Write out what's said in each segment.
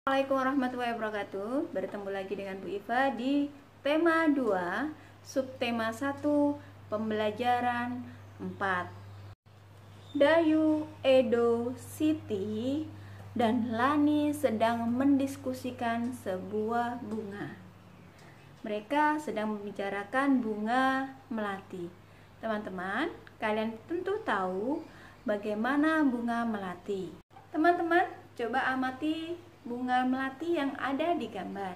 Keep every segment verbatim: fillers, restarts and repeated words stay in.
Assalamualaikum warahmatullahi wabarakatuh. Bertemu lagi dengan Bu Iva di tema dua, subtema satu, pembelajaran empat. Dayu, Edo, Siti, dan Lani sedang mendiskusikan sebuah bunga. Mereka sedang membicarakan bunga melati. Teman-teman, kalian tentu tahu bagaimana bunga melati. Teman-teman, coba amati bunga melati yang ada di gambar.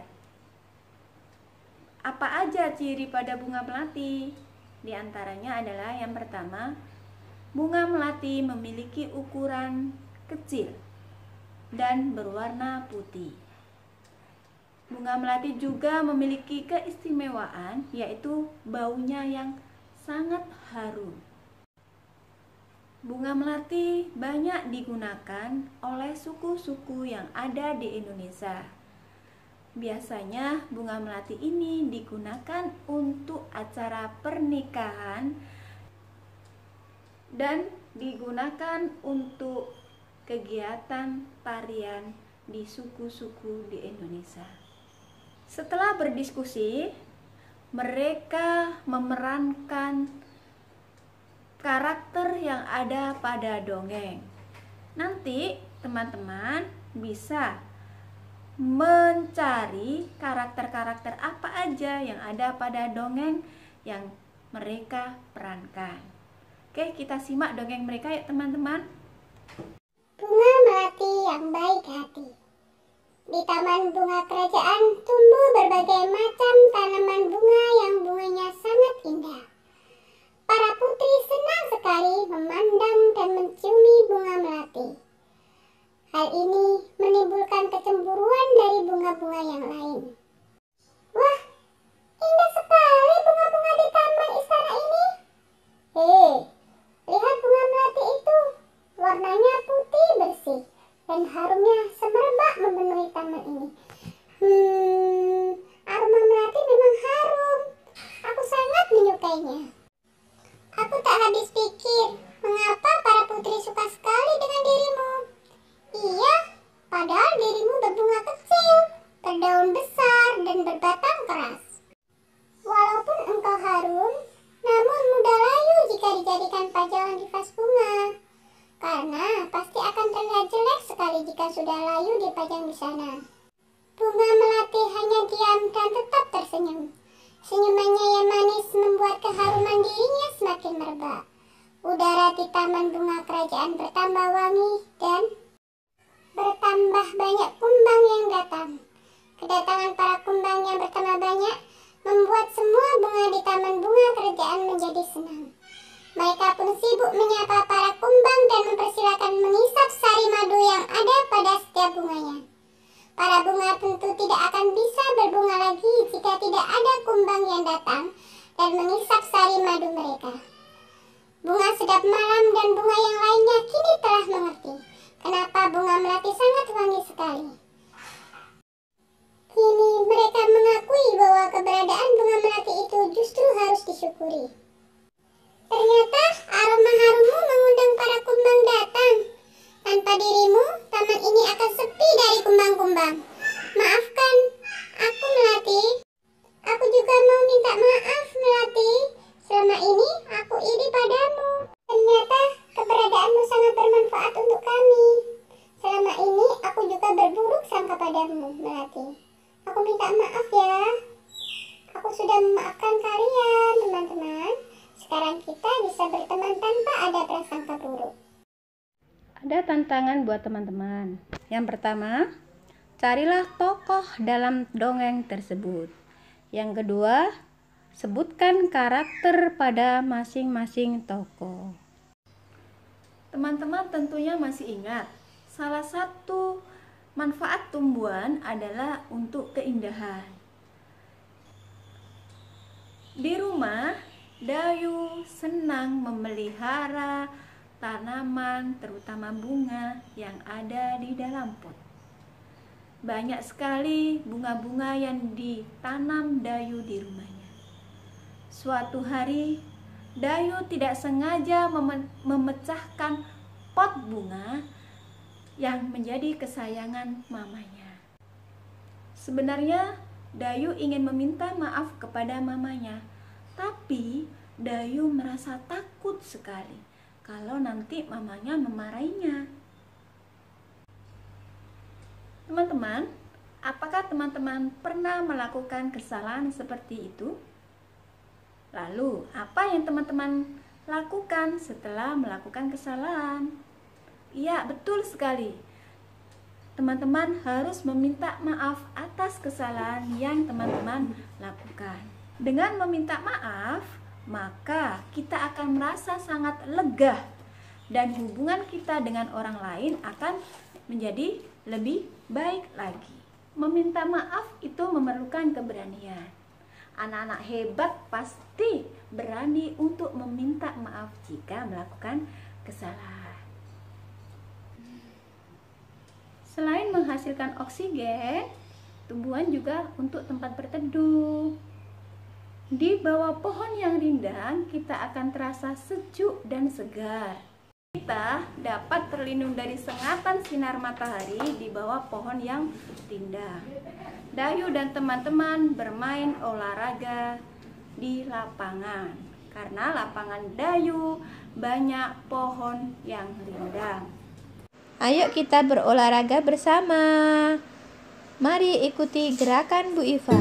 Apa aja ciri pada bunga melati? Di antaranya adalah yang pertama, bunga melati memiliki ukuran kecil dan berwarna putih. Bunga melati juga memiliki keistimewaan, yaitu baunya yang sangat harum. Bunga melati banyak digunakan oleh suku-suku yang ada di Indonesia. Biasanya bunga melati ini digunakan untuk acara pernikahan dan digunakan untuk kegiatan tarian di suku-suku di Indonesia. Setelah berdiskusi, mereka memerankan karakter yang ada pada dongeng. Nanti teman-teman bisa mencari karakter-karakter apa aja yang ada pada dongeng yang mereka perankan. Oke, kita simak dongeng mereka ya teman-teman. Bunga melati yang baik hati. Di taman bunga kerajaan tumbuh berbagai macam tanaman bunga yang bunganya sangat indah. Para putri senang sekali memandang dan menciumi bunga melati. Hal ini menimbulkan kecemburuan dari bunga-bunga yang lain. Wah, indah sekali bunga-bunga di taman istana ini. Hei, lihat bunga melati itu. Warnanya putih bersih dan harumnya semerbak memenuhi taman ini. Hmm, aroma melati memang harum. Aku sangat menyukainya. Aku tak habis pikir, mengapa para putri suka sekali dengan dirimu? Iya, padahal dirimu berbunga kecil, berdaun besar, dan berbatang keras. Walaupun engkau harum, namun mudah layu jika dijadikan pajangan di vas bunga. Karena pasti akan terlihat jelek sekali jika sudah layu dipajang di sana. Bunga melati hanya diam dan tetap tersenyum. Senyumannya yang manis membuat keharuman dirinya semakin merebak. Udara di taman bunga kerajaan bertambah wangi dan bertambah banyak kumbang yang datang. Kedatangan para kumbang yang bertambah banyak membuat semua bunga di taman bunga kerajaan menjadi senang. Mereka pun sibuk menyapa para kumbang dan mempersilakan mengisap sari madu yang ada pada setiap bunganya. Para bunga tentu tidak akan bisa berbunga lagi jika tidak ada kumbang yang datang dan mengisap sari madu mereka. Bunga sedap malam dan bunga yang lainnya kini telah mengerti kenapa bunga melati sangat wangi sekali. Kini mereka mengakui bahwa keberadaan bunga melati itu justru harus disyukuri. Ternyata aroma harummu mengundang para kumbang datang. Tanpa dirimu, taman ini akan sepi dari kumbang-kumbang. Maafkan aku, Melati. Aku juga mau minta maaf, Melati. Selama ini aku iri padamu. Ternyata keberadaanmu sangat bermanfaat untuk kami. Selama ini aku juga berburuk sangka padamu, Melati. Aku minta maaf ya. Aku sudah memaafkan kalian, teman-teman. Sekarang kita bisa berteman tanpa ada prasangka buruk. Ada tantangan buat teman-teman. Yang pertama, carilah tokoh dalam dongeng tersebut. Yang kedua, sebutkan karakter pada masing-masing tokoh. Teman-teman tentunya masih ingat, salah satu manfaat tumbuhan adalah untuk keindahan. Di rumah, Dayu senang memelihara tanaman, terutama bunga yang ada di dalam pot. Banyak sekali bunga-bunga yang ditanam Dayu di rumahnya. Suatu hari, Dayu tidak sengaja mem memecahkan pot bunga yang menjadi kesayangan mamanya. Sebenarnya Dayu ingin meminta maaf kepada mamanya, tapi Dayu merasa takut sekali kalau nanti mamanya memarahinya. Teman-teman, apakah teman-teman pernah melakukan kesalahan seperti itu? Lalu, apa yang teman-teman lakukan setelah melakukan kesalahan? Iya, betul sekali. Teman-teman harus meminta maaf atas kesalahan yang teman-teman lakukan. Dengan meminta maaf, maka kita akan merasa sangat lega dan hubungan kita dengan orang lain akan menjadi lebih baik lagi. Meminta maaf itu memerlukan keberanian. Anak-anak hebat pasti berani untuk meminta maaf jika melakukan kesalahan. Selain menghasilkan oksigen, tumbuhan juga untuk tempat berteduh. Di bawah pohon yang rindang, kita akan terasa sejuk dan segar. Kita dapat terlindung dari sengatan sinar matahari di bawah pohon yang rindang. Dayu dan teman-teman bermain olahraga di lapangan. Karena lapangan Dayu banyak pohon yang rindang. Ayo kita berolahraga bersama. Mari ikuti gerakan Bu Iva.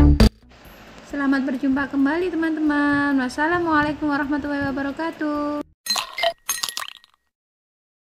Selamat berjumpa kembali teman-teman. Wassalamualaikum warahmatullahi wabarakatuh.